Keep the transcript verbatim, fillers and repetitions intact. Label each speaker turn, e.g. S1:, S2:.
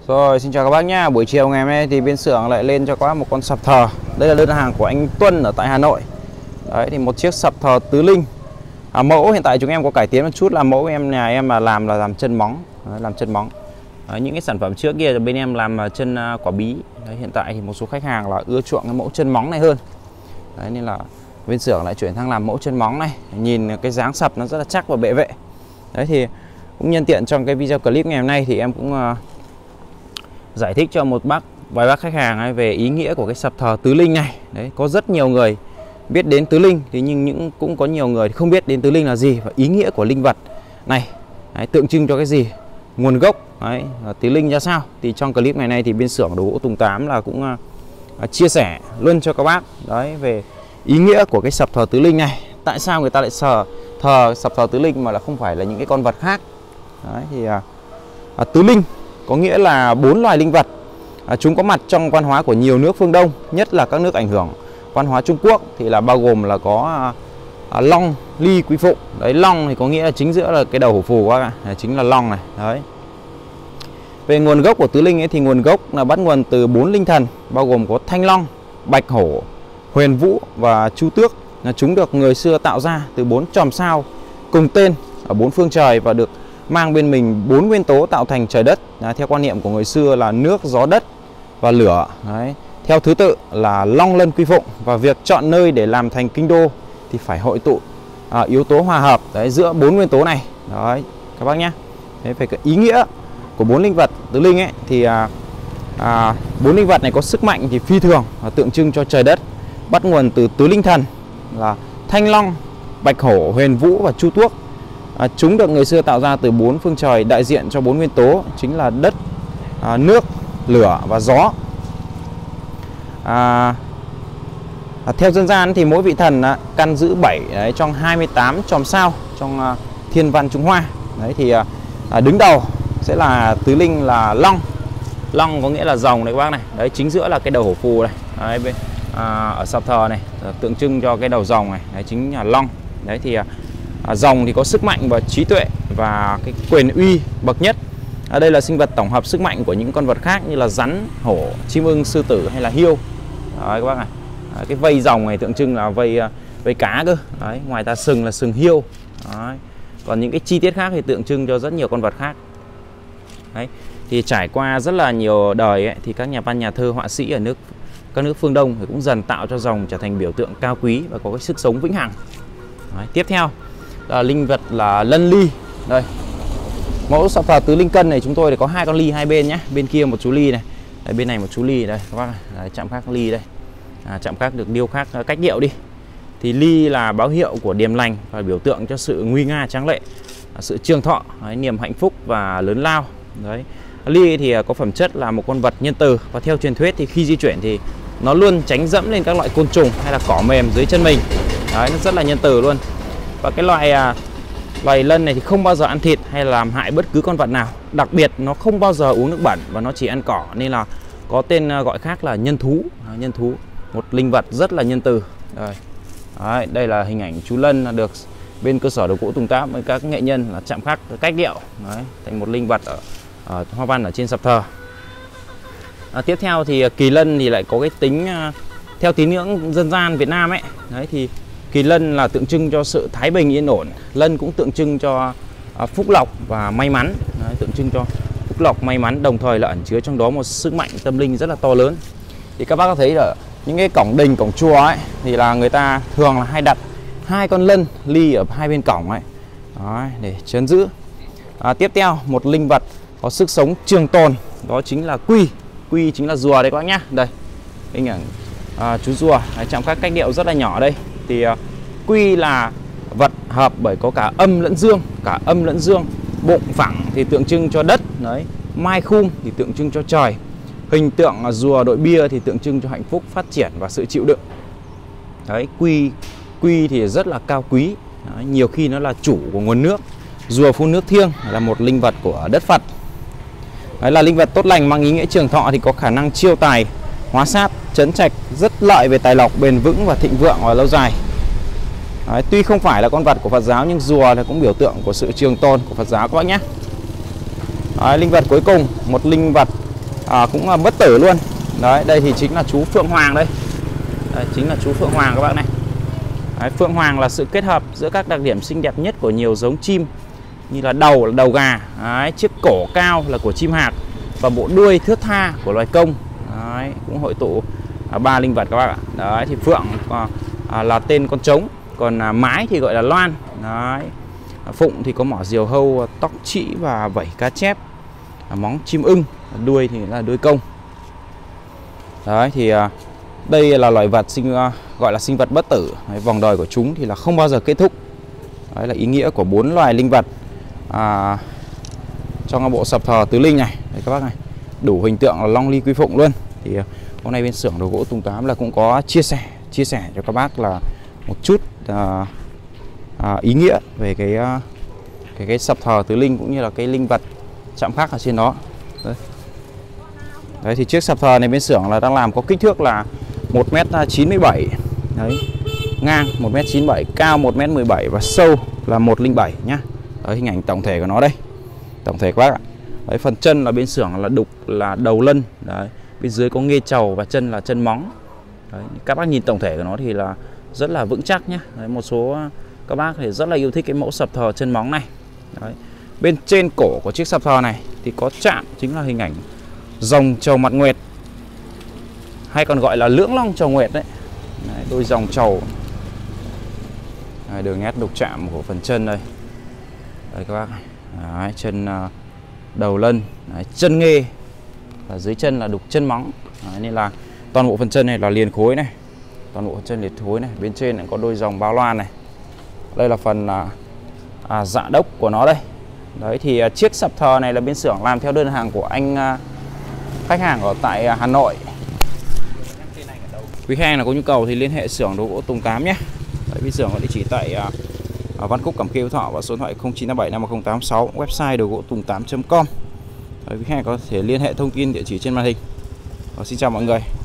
S1: Rồi, xin chào các bác nhá. Buổi chiều ngày hôm nay thì bên xưởng lại lên cho các bác một con sập thờ. Đây là đơn hàng của anh Tuân ở tại Hà Nội. Đấy thì một chiếc sập thờ tứ linh. À, mẫu hiện tại chúng em có cải tiến một chút là mẫu em nhà em là làm là làm chân móng, Đấy, làm chân móng. Đấy, những cái sản phẩm trước kia bên em làm chân quả bí. Đấy, hiện tại thì một số khách hàng là ưa chuộng cái mẫu chân móng này hơn. Đấy, nên là bên xưởng lại chuyển sang làm mẫu chân móng này. Nhìn cái dáng sập nó rất là chắc và bệ vệ. Đấy thì cũng nhân tiện trong cái video clip ngày hôm nay thì em cũng uh, giải thích cho một bác vài bác khách hàng ấy về ý nghĩa của cái sập thờ tứ linh này. Đấy, có rất nhiều người biết đến tứ linh thì nhưng những cũng có nhiều người không biết đến tứ linh là gì và ý nghĩa của linh vật này. Đấy, tượng trưng cho cái gì, nguồn gốc đấy, tứ linh ra sao. Thì trong clip ngày nay thì bên xưởng đồ gỗ Tùng Tám là cũng uh, chia sẻ luôn cho các bác đấy về ý nghĩa của cái sập thờ tứ linh này. Tại sao người ta lại sờ thờ sập thờ tứ linh mà là không phải là những cái con vật khác. Đấy, thì uh, uh, tứ linh có nghĩa là bốn loài linh vật. À, chúng có mặt trong văn hóa của nhiều nước phương Đông, nhất là các nước ảnh hưởng văn hóa Trung Quốc thì là bao gồm là có à, à, long, ly, quy phụng. Đấy, long thì có nghĩa là chính giữa là cái đầu hổ phù các bạn, à, chính là long này. Đấy. Về nguồn gốc của tứ linh ấy thì nguồn gốc là bắt nguồn từ bốn linh thần bao gồm có Thanh Long, Bạch Hổ, Huyền Vũ và Chu Tước. Là chúng được người xưa tạo ra từ bốn chòm sao cùng tên ở bốn phương trời và được mang bên mình bốn nguyên tố tạo thành trời đất. Đấy, theo quan niệm của người xưa là nước, gió, đất và lửa. Đấy, theo thứ tự là long, lân, quy phụng. Và việc chọn nơi để làm thành kinh đô thì phải hội tụ à, yếu tố hòa hợp đấy, giữa bốn nguyên tố này. Đấy, các bác nhé. Thế về cái ý nghĩa của bốn linh vật tứ linh ấy thì à, à, bốn linh vật này có sức mạnh thì phi thường, và tượng trưng cho trời đất, bắt nguồn từ tứ linh thần là Thanh Long, Bạch Hổ, Huyền Vũ và Chu Tước. À, chúng được người xưa tạo ra từ bốn phương trời đại diện cho bốn nguyên tố chính là đất, à, nước, lửa và gió. À, à, theo dân gian thì mỗi vị thần à, căn giữ bảy đấy, trong hai mươi tám chòm sao trong à, thiên văn Trung Hoa. Đấy thì à, à, đứng đầu sẽ là tứ linh là long. Long có nghĩa là rồng đấy các bác này. Đấy, chính giữa là cái đầu hổ phù này. Đấy, bên, à, ở sập thờ này tượng trưng cho cái đầu rồng này. Đấy chính là long. Đấy thì à, À, rồng thì có sức mạnh và trí tuệ và cái quyền uy bậc nhất. Ở đây là sinh vật tổng hợp sức mạnh của những con vật khác như là rắn, hổ, chim ưng, sư tử hay là hươu. Đấy, các bác này. Đấy, cái vây rồng này tượng trưng là vây vây cá cơ. Đấy, ngoài ta sừng là sừng hươu. Đấy. Còn những cái chi tiết khác thì tượng trưng cho rất nhiều con vật khác. Đấy. Thì trải qua rất là nhiều đời ấy, thì các nhà văn, nhà thơ, họa sĩ ở nước các nước phương Đông thì cũng dần tạo cho rồng trở thành biểu tượng cao quý và có cái sức sống vĩnh hằng. Đấy, tiếp theo là linh vật là lân ly. Đây, mẫu sập thờ tứ linh cân này chúng tôi thì có hai con ly hai bên nhé. Bên kia một chú ly này, đây, bên này một chú ly đây các bác. Đấy, chạm khắc ly đây, à, chạm khắc được điêu khắc cách điệu đi. Thì ly là báo hiệu của điềm lành và biểu tượng cho sự nguy nga tráng lệ, sự trường thọ, đấy, niềm hạnh phúc và lớn lao. Đấy, ly thì có phẩm chất là một con vật nhân từ, và theo truyền thuyết thì khi di chuyển thì nó luôn tránh dẫm lên các loại côn trùng hay là cỏ mềm dưới chân mình. Đấy, nó rất là nhân từ luôn. Và cái loài à, loài lân này thì không bao giờ ăn thịt hay làm hại bất cứ con vật nào. Đặc biệt nó không bao giờ uống nước bẩn và nó chỉ ăn cỏ, nên là có tên gọi khác là nhân thú. À, nhân thú, một linh vật rất là nhân từ. Đây, Đấy, đây là hình ảnh chú lân được bên cơ sở đồ gỗ Tùng Tám với các nghệ nhân là chạm khắc cách điệu. Đấy, thành một linh vật ở, ở hoa văn ở trên sập thờ. À, tiếp theo thì kỳ lân thì lại có cái tính theo tín ngưỡng dân gian Việt Nam ấy. Đấy thì kỳ lân là tượng trưng cho sự thái bình yên ổn. Lân cũng tượng trưng cho à, phúc lộc và may mắn. Đấy, tượng trưng cho phúc lộc, may mắn, đồng thời là ẩn chứa trong đó một sức mạnh tâm linh rất là to lớn. Thì các bác có thấy là những cái cổng đình, cổng chùa ấy thì là người ta thường là hay đặt hai con lân ly ở hai bên cổng ấy. Đấy, để trấn giữ. À, tiếp theo một linh vật có sức sống trường tồn, đó chính là quy. Quy chính là rùa đấy các bác nhá. Đây, hình ảnh à, chú rùa, đấy, trong các cách điệu rất là nhỏ đây. Thì uh, quy là vật hợp bởi có cả âm lẫn dương, cả âm lẫn dương. Bụng phẳng thì tượng trưng cho đất, đấy. Mai khung thì tượng trưng cho trời. Hình tượng uh, rùa đội bia thì tượng trưng cho hạnh phúc, phát triển và sự chịu đựng. Đấy, quy quy thì rất là cao quý. Đấy, nhiều khi nó là chủ của nguồn nước. Rùa phun nước thiêng là một linh vật của đất Phật. Đấy, là linh vật tốt lành mang ý nghĩa trường thọ, thì có khả năng chiêu tài, hóa sát, trấn trạch, rất lợi về tài lộc, bền vững và thịnh vượng và lâu dài. Đấy, tuy không phải là con vật của Phật giáo nhưng rùa là cũng biểu tượng của sự trường tồn của Phật giáo các bác nhé. Đấy, linh vật cuối cùng, một linh vật à, cũng là bất tử luôn. Đấy, đây thì chính là chú Phượng Hoàng đây. Đây chính là chú Phượng Hoàng các bác này. Đấy, Phượng Hoàng là sự kết hợp giữa các đặc điểm xinh đẹp nhất của nhiều giống chim, như là đầu là đầu gà, đấy, chiếc cổ cao là của chim hạc, và bộ đuôi thướt tha của loài công. Đấy, cũng hội tụ à, ba linh vật các bác ạ. Đấy thì Phượng à, à, là tên con trống, còn à, mái thì gọi là loan. Đấy, phụng thì có mỏ diều hâu, tóc trĩ và vảy cá chép, à, móng chim ưng, đuôi thì là đuôi công. Đấy thì à, đây là loài vật sinh à, gọi là sinh vật bất tử. Đấy, vòng đời của chúng thì là không bao giờ kết thúc. Đấy là ý nghĩa của bốn loài linh vật à, trong bộ sập thờ tứ linh này. Đấy các bác này, đủ hình tượng là long ly quy phụng luôn. Thì hôm nay bên xưởng đồ gỗ Tùng Tám là cũng có chia sẻ chia sẻ cho các bác là một chút à, à, ý nghĩa về cái, cái cái sập thờ tứ linh cũng như là cái linh vật chạm khắc ở trên đó. Đấy. Đấy thì chiếc sập thờ này bên xưởng là đang làm có kích thước là một mét chín mươi bảy. Đấy, ngang một mét chín mươi bảy, cao một mét mười bảy và sâu là một không bảy nhá. Đấy, hình ảnh tổng thể của nó đây. Tổng thể các bác ạ. Đấy, phần chân là bên xưởng là đục là đầu lân. Đấy, bên dưới có nghê trầu và chân là chân móng. Đấy, các bác nhìn tổng thể của nó thì là rất là vững chắc nhé. Đấy, một số các bác thì rất là yêu thích cái mẫu sập thờ chân móng này. Đấy, bên trên cổ của chiếc sập thờ này thì có chạm chính là hình ảnh rồng trầu mặt nguyệt, hay còn gọi là lưỡng long trầu nguyệt đấy. Đấy, đôi dòng trầu. Đấy, đường nét đục chạm của phần chân đây. Đây các bác. Đấy, chân uh, đầu lân, đấy, chân nghê, và dưới chân là đục chân móng. Đấy, nên là toàn bộ phần chân này là liền khối này, toàn bộ phần chân liền khối này. Bên trên lại có đôi dòng bao loan này. Đây là phần uh, à, dạ đốc của nó đây. Đấy thì uh, chiếc sập thờ này là bên xưởng làm theo đơn hàng của anh uh, khách hàng ở tại uh, Hà Nội. Quý khách hàng là có nhu cầu thì liên hệ xưởng đồ gỗ Tùng Tám nhé. Đấy, bên xưởng có địa chỉ tại uh, Văn Cúc, Cẩm Khê, Phú Thọ, và số điện thoại không chín năm bảy năm một không tám sáu, website đồ gỗ tùng tám chấm com. Quý khách hàng có thể liên hệ thông tin địa chỉ trên màn hình. Và xin chào mọi người.